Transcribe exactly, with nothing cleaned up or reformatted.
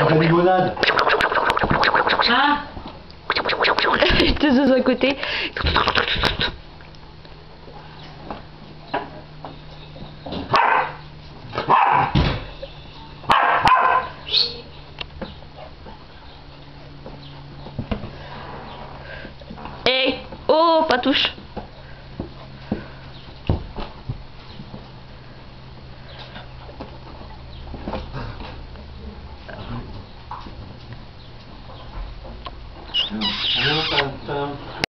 de la limonade. Ah. Tous deux à côté. Eh, oh, pas touche.